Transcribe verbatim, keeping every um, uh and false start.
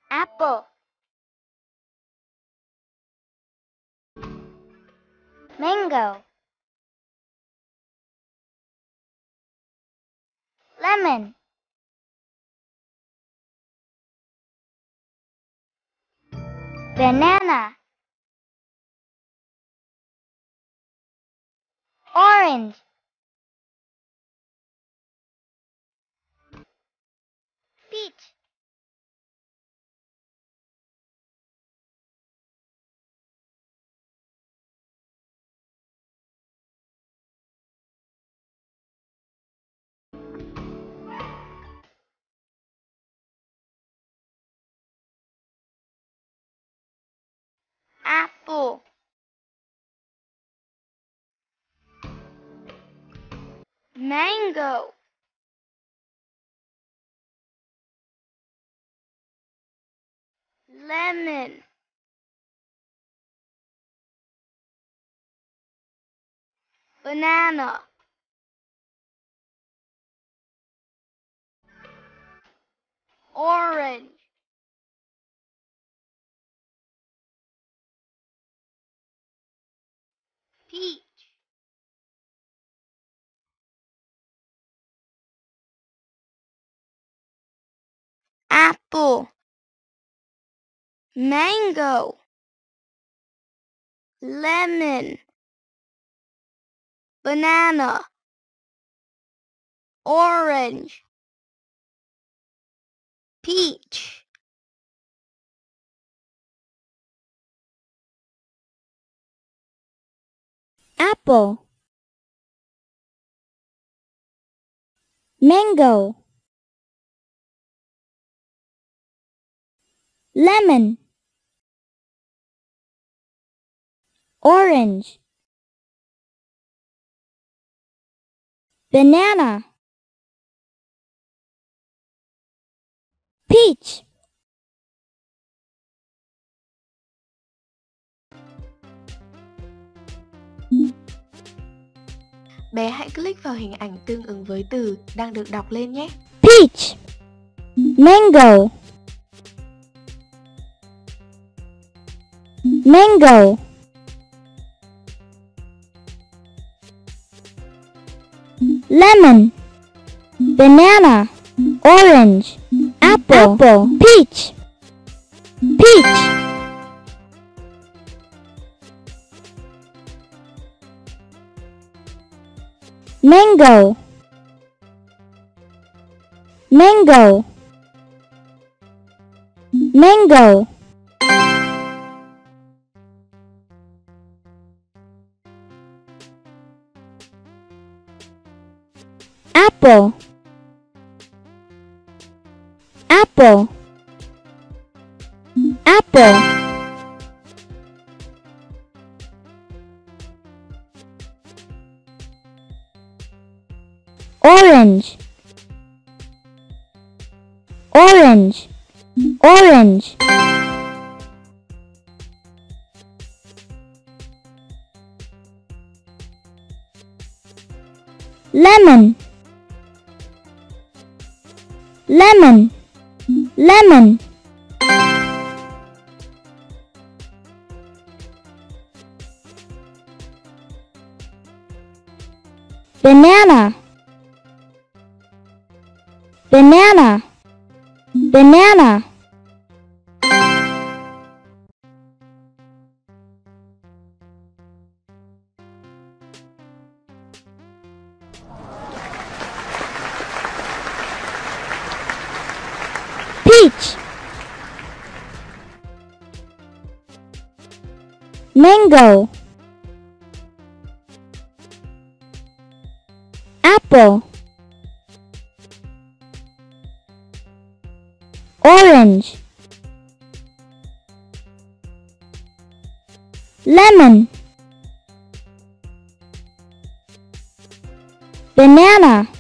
Apple. Mango. Lemon. Banana. Orange. Peach. Apple. Mango. Lemon. Banana. Orange. Peach. Apple. Mango. Lemon. Banana. Orange. Peach. Apple. Mango. Lemon. Orange. Banana. Peach. Bé hãy click vào hình ảnh tương ứng với từ đang được đọc lên nhé. Peach. Mango. Mango. Lemon. Banana. Orange. Apple. Apple. Peach. Peach. Mango. Mango. Mango. Apple. Apple. Apple. Orange. Orange. Orange. Lemon. Lemon. Lemon. Banana. Banana. Banana. Peach. Mango. Apple. Orange. Lemon. Banana.